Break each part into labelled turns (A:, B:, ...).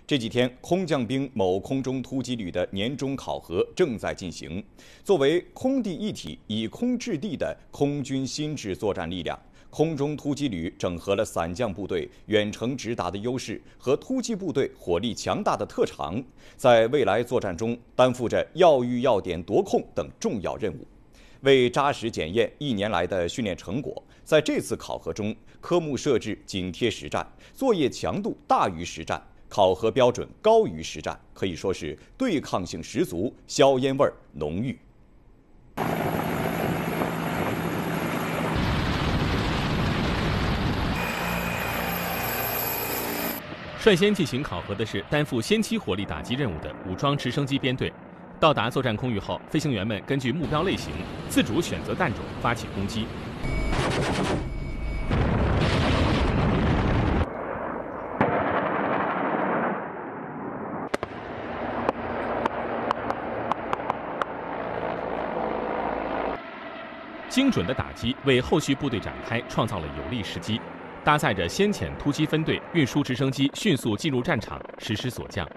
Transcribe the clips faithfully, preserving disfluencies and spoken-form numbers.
A: 这几天，空降兵某空中突击旅的年终考核正在进行。作为空地一体、以空制地的空军新制作战力量，空中突击旅整合了散将部队远程直达的优势和突击部队火力强大的特长，在未来作战中担负着要域要点夺控等重要任务。为扎实检验一年来的训练成果，在这次考核中，科目设置紧贴实战，作业强度大于实战，考核标准高于实战，可以说是对抗性十足，硝烟味儿浓郁。
B: 率先进行考核的是担负先期火力打击任务的武装直升机编队。到达作战空域后，飞行员们根据目标类型自主选择弹种发起攻击。精准的打击为后续部队展开创造了有利时机，搭载着先遣突击分队运输直升机迅速进入战场实施锁降。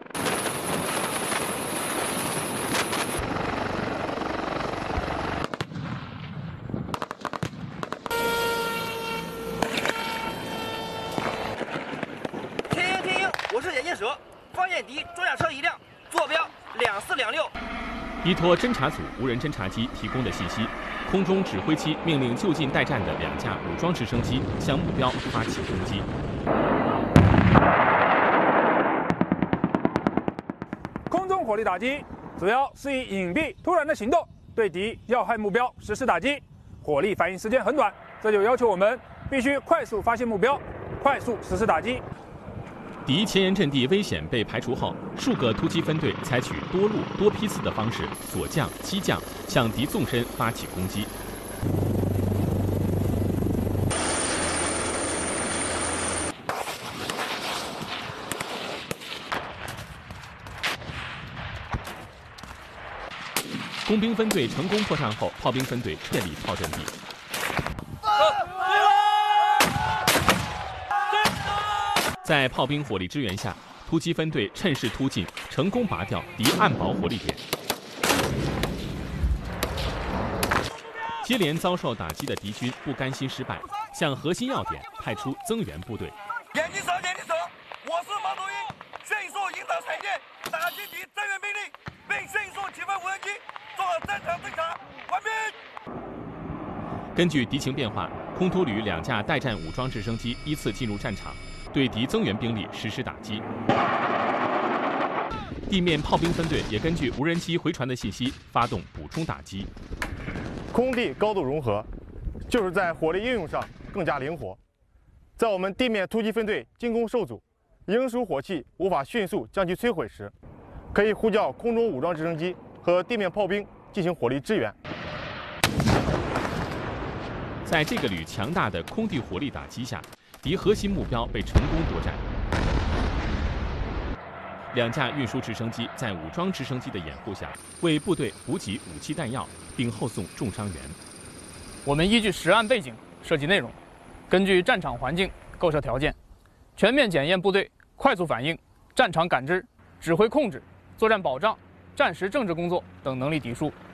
C: 天鹰天鹰，我是眼镜蛇，发现敌装甲车一辆，坐标两四两六。
B: 依托侦察组无人侦察机提供的信息，空中指挥机命令就近待战的两架武装直升机向目标发起攻击。
D: 空中火力打击主要是以隐蔽突然的行动对敌要害目标实施打击，火力反应时间很短，这就要求我们必须快速发现目标，快速实施打击。
B: 敌前沿阵地危险被排除后，数个突击分队采取多路多批次的方式锁降、击降，向敌纵深发起攻击。工兵分队成功破障后，炮兵分队撤离炮阵地。在炮兵火力支援下，突击分队趁势突进，成功拔掉敌暗堡火力点。接连遭受打击的敌军不甘心失败，向核心要点派出增援部队。
C: 眼镜蛇，眼镜蛇，我是毛头鹰，迅速引导彩电打击敌增援兵力，并迅速起飞无人机，做好战场侦察，完毕。
B: 根据敌情变化，空突旅两架待战武装直升机依次进入战场，对敌增援兵力实施打击。地面炮兵分队也根据无人机回传的信息发动补充打击。
E: 空地高度融合，就是在火力应用上更加灵活。在我们地面突击分队进攻受阻，营属火器无法迅速将其摧毁时，可以呼叫空中武装直升机和地面炮兵进行火力支援。
B: 在这个旅强大的空地火力打击下，敌核心目标被成功夺占。两架运输直升机在武装直升机的掩护下，为部队补给武器弹药，并后送重伤员。
F: 我们依据实案背景设计内容，根据战场环境构设条件，全面检验部队快速反应、战场感知、指挥控制、作战保障、战时政治工作等能力敌数，